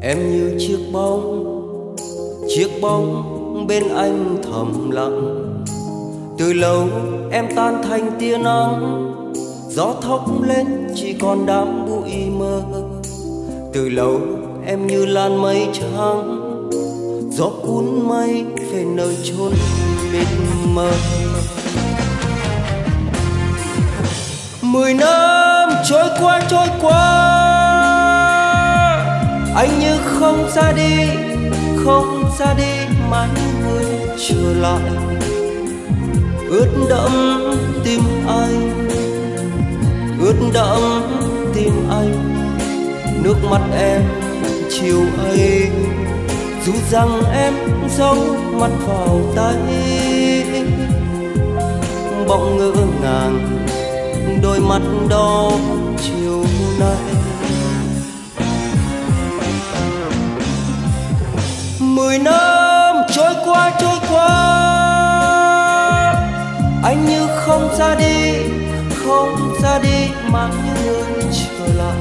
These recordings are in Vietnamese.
Em như chiếc bóng bên anh thầm lặng. Từ lâu em tan thành tia nắng, gió thốc lên chỉ còn đám bụi mơ. Từ lâu em như làn mây trắng, gió cuốn mây về nơi chốn mịt mờ. 10 năm trôi qua, anh như không ra đi mãi người trở lại. Ướt đẫm tim anh, nước mắt em chiều ấy. Dù rằng em giấu mặt vào tay, bỗng ngỡ ngàng đôi mắt đó chiều nay. 10 năm trôi qua, anh như không ra đi mà như người trở lại.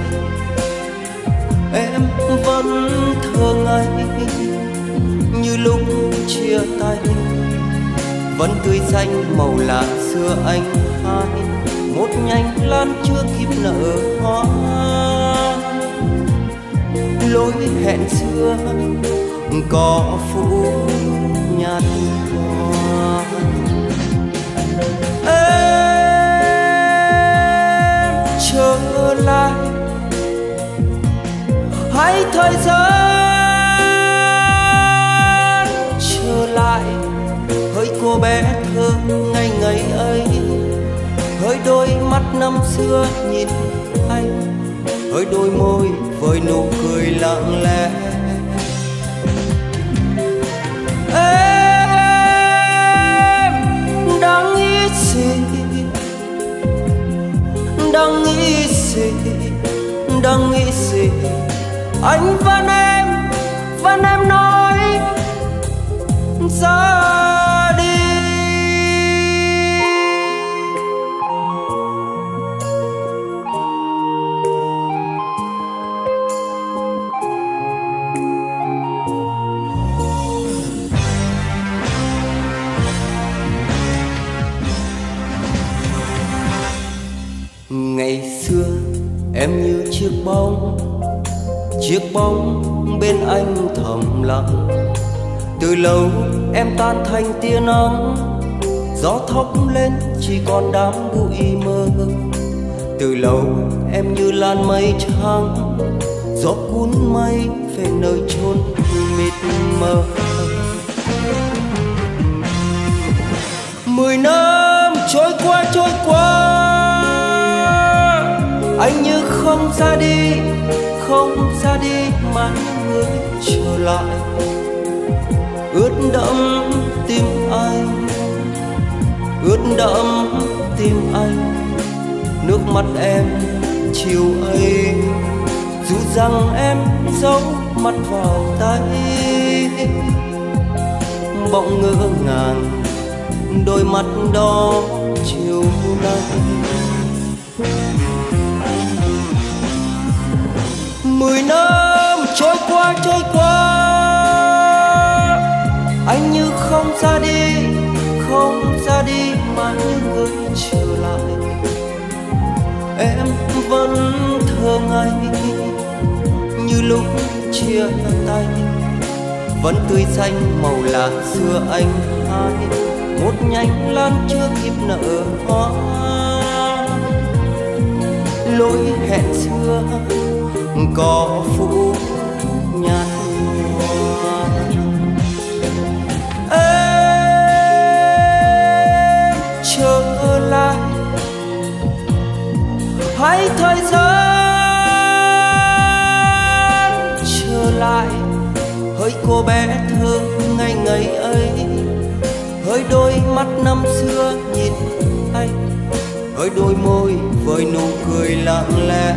Em vẫn thương anh như lúc chia tay, vẫn tươi xanh màu lạ xưa anh hai. Một nhành lan chưa kịp nở hoa, lối hẹn xưa có phủ nhạt hoa. Em trở lại, hãy thời gian trở lại. Hỡi cô bé thơ ngây ngây ấy, hỡi đôi mắt năm xưa nhìn anh, hỡi đôi môi với nụ cười lặng lẽ. Em đang nghĩ gì, anh vẫn em nói ra đi. Ngày xưa em như chiếc bóng bên anh thầm lặng. Từ lâu em tan thành tia nắng, gió thốc lên chỉ còn đám bụi mơ. Từ lâu em như làn mây trắng, gió cuốn mây về nơi chốn mịt mờ. 10 năm trôi qua, anh như không ra đi mà người trở lại. Ướt đẫm tim anh, nước mắt em chiều ấy. Dù rằng em giấu mặt vào tay, bỗng ngỡ ngàng đôi mắt đó chiều nay. 10 năm trôi qua, anh như không ra đi mà như người trở lại. Em vẫn thương anh như lúc chia tay, vẫn tươi xanh màu lạ xưa anh hai. Một nhành lan chưa kịp nở hoa, lối hẹn xưa có phủ nhạt hoa. Em trở lại, hãy thời gian trở lại. Hỡi cô bé thơ ngây ngây ấy, hỡi đôi mắt năm xưa nhìn anh, hỡi đôi môi với nụ cười lặng lẽ.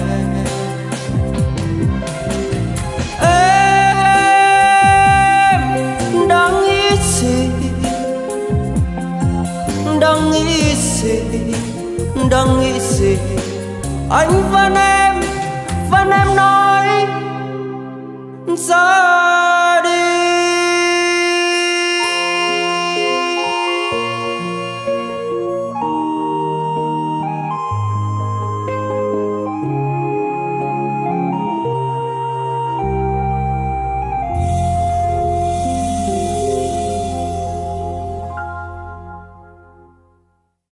Đang nghĩ gì, anh vẫn em nói giá